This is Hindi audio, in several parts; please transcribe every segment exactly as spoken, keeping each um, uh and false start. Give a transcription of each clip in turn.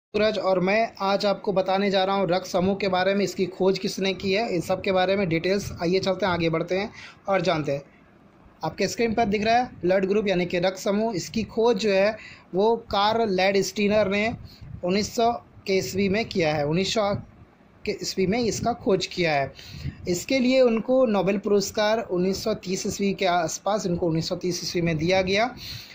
सूरज और मैं आज आपको बताने जा रहा हूँ रक्त समूह के बारे में। इसकी खोज किसने की है, इन सब के बारे में डिटेल्स। आइए चलते हैं, आगे बढ़ते हैं और जानते हैं। आपके स्क्रीन पर दिख रहा है ब्लड ग्रुप यानी कि रक्त समूह। इसकी खोज जो है वो कार्ल लैंडस्टीनर ने उन्नीस सौ के ईस्वी में किया है। उन्नीस सौ के ईस्वी में इसका खोज किया है। इसके लिए उनको नोबेल पुरस्कार उन्नीस सौ तीस ईस्वी के आसपास इनको उन्नीस सौ तीस ईस्वी में दिया गया।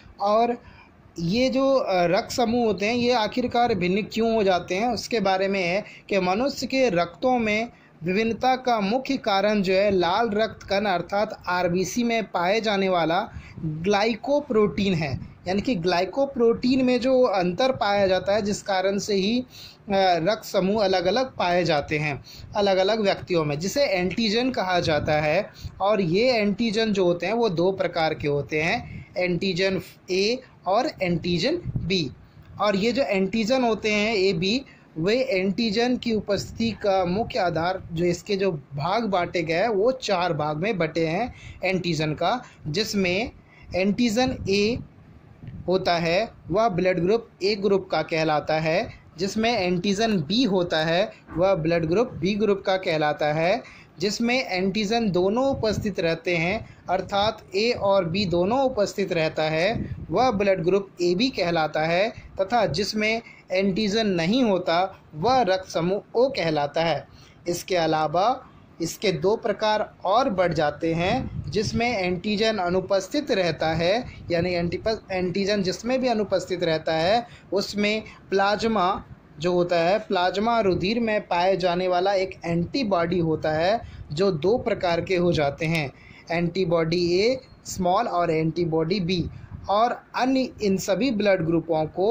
और ये जो रक्त समूह होते हैं ये आखिरकार भिन्न क्यों हो जाते हैं उसके बारे में है कि मनुष्य के रक्तों में विभिन्नता का मुख्य कारण जो है लाल रक्त कण अर्थात आरबीसी में पाए जाने वाला ग्लाइकोप्रोटीन है। यानी कि ग्लाइकोप्रोटीन में जो अंतर पाया जाता है जिस कारण से ही रक्त समूह अलग अलग पाए जाते हैं अलग अलग व्यक्तियों में, जिसे एंटीजन कहा जाता है। और ये एंटीजन जो होते हैं वो दो प्रकार के होते हैं, एंटीजन ए और एंटीजन बी। और ये जो एंटीजन होते हैं ए बी, वे एंटीजन की उपस्थिति का मुख्य आधार जो इसके जो भाग बांटे गए हैं वो चार भाग में बटे हैं एंटीजन का, जिसमें एंटीजन ए होता है वह ब्लड ग्रुप ए ग्रुप का कहलाता है, जिसमें एंटीजन बी होता है वह ब्लड ग्रुप बी ग्रुप का कहलाता है, जिसमें एंटीजन दोनों उपस्थित रहते हैं अर्थात ए और बी दोनों उपस्थित रहता है वह ब्लड ग्रुप ए बी कहलाता है, तथा जिसमें एंटीजन नहीं होता वह रक्त समूह ओ कहलाता है। इसके अलावा इसके दो प्रकार और बढ़ जाते हैं, जिसमें एंटीजन अनुपस्थित रहता है, यानी एंटीजन जिसमें भी अनुपस्थित रहता है उसमें प्लाज्मा जो होता है, प्लाज्मा रुधिर में पाए जाने वाला एक एंटीबॉडी होता है, जो दो प्रकार के हो जाते हैं, एंटीबॉडी ए स्मॉल और एंटीबॉडी बी। और अन्य इन सभी ब्लड ग्रुपों को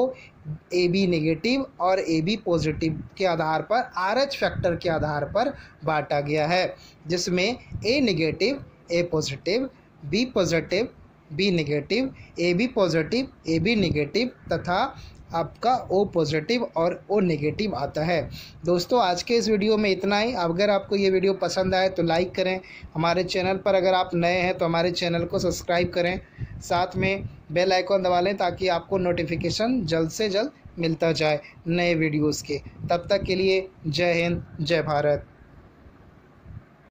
ए बी नेगेटिव और ए बी पॉजिटिव के आधार पर आर एच फैक्टर के आधार पर बांटा गया है, जिसमें A negative A positive, B positive B negative, A B positive A B negative तथा आपका ओ पॉजिटिव और ओ नेगेटिव आता है। दोस्तों आज के इस वीडियो में इतना ही। अगर आपको ये वीडियो पसंद आए तो लाइक करें। हमारे चैनल पर अगर आप नए हैं तो हमारे चैनल को सब्सक्राइब करें, साथ में बेल आइकॉन दबा लें ताकि आपको नोटिफिकेशन जल्द से जल्द मिलता जाए नए वीडियोज़ के। तब तक के लिए जय हिंद, जय भारत।